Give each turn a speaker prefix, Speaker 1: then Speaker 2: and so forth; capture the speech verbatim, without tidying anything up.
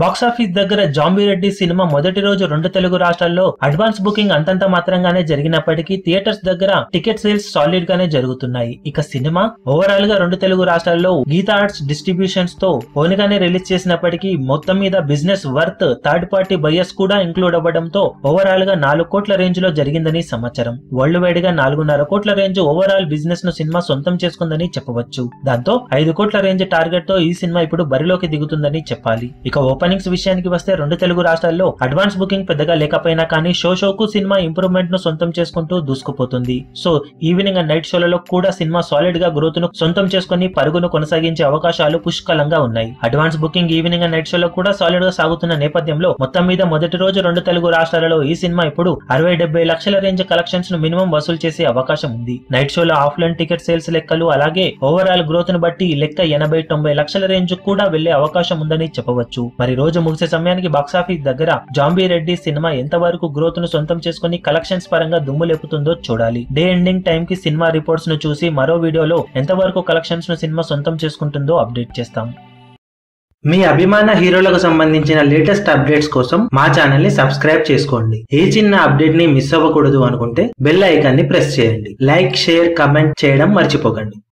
Speaker 1: Box office దగ్గర zombie Reddy cinema మొదటి రోజు రెండు తెలుగు రాష్ట్రాల్లో అడ్వాన్స్ బుకింగ్ అంతంత మాత్రంగానే జరిగినప్పటికీ థియేటర్స్ దగ్గర టికెట్ సేల్స్ సాలిడ్ గానే జరుగుతున్నాయి. ఇక సినిమా ఓవరాల్ గా రెండు తెలుగు రాష్ట్రాల్లో గీతా ఆర్ట్స్ డిస్ట్రిబ్యూషన్స్ తో ఓన్గానే రిలీజ్ చేసినప్పటికీ మొత్తం మీద business worth third party buyers కూడా ఇంక్లూడ్ అవ్వడంతో ఓవరాల్ గా నాలుగు కోట్ల రేంజ్ లో జరిగిందని సమాచారం. వరల్డ్ వైడ్ గా నాలుగున్నర కోట్ల రేంజ్ ఓవరాల్ బిజినెస్ ను సినిమా సొంతం చేసుకుందని చెప్పవచ్చు. దాంతో ఐదు కోట్ల రేంజ్ టార్గెట్ తో ఈ సినిమా ఇప్పుడు బరిలోకి దిగుతుందని చెప్పాలి. ఇక ఓపెనింగ్స్ విషయానికి వస్తే రెండు తెలుగు రాష్ట్రాల్లో అడ్వాన్స్ బుకింగ్ పెద్దగా లేకపోయినా కానీ షో షోకు సినిమా ఇంప్రూవ్మెంట్ ను సొంతం చేసుకుంటూ దూసుకుపోతుంది. సో ఈవినింగ్ అండ్ నైట్ షోలలో కూడా సినిమా సాలిడ్ గా గ్రోత్ ను సొంతం చేసుకుని పరుగును కొనసాగించే అవకాశాలు పుష్కలంగా ఉన్నాయి. Advance booking evening and night షోలో కూడా సాలిడ్ గా సాగుతున్న నేపథ్యంలో మొత్తం మీద మొదటి రోజు రెండు తెలుగు రాష్ట్రాలలో ఈ సినిమా ఇప్పుడు అరవై డెబ్బై లక్షల రేంజ్ కలెక్షన్స్ ను మినిమం వసూలు చేసే అవకాశం ఉంది. నైట్ షోలో ఆఫ్లైన్ టికెట్ సేల్స్ లెక్కలు అలాగే ఓవరాల్ గ్రోత్ ను బట్టి లెక్క ఎనభై తొంభై లక్షల రేంజ్ కూడా వెళ్లే అవకాశం ఉందని చెప్పవచ్చు. మరి రోజు ముగిసే సమయానికి బాక్సాఫీస్ దగ్గర జాంబీ రెడ్డి సినిమా ఎంత వరకు గ్రోత్ ను సొంతం చేసుకుని కలెక్షన్స్ పరంగా దుమ్ము లేపుతుందో చూడాలి. డే ఎండింగ్ టైం కి సినిమా రిపోర్ట్స్ ను చూసి మరో వీడియోలో ఎంత వరకు కలెక్షన్స్ ను సినిమా సొంతం చేసుకుంటుందో అప్డేట్ చేస్తాం. మీ అభిమాన హీరోలకు సంబంధించిన లేటెస్ట్ అప్డేట్స్ కోసం మా ఛానల్ ని సబ్స్క్రైబ్ చేసుకోండి. ఏ చిన్న అప్డేట్ ని మిస్ అవ్వకూడదు అనుకుంటే బెల్ ఐకాన్ ని ప్రెస్ చేయండి. లైక్, షేర్, కమెంట్ చేయడం మర్చిపోకండి.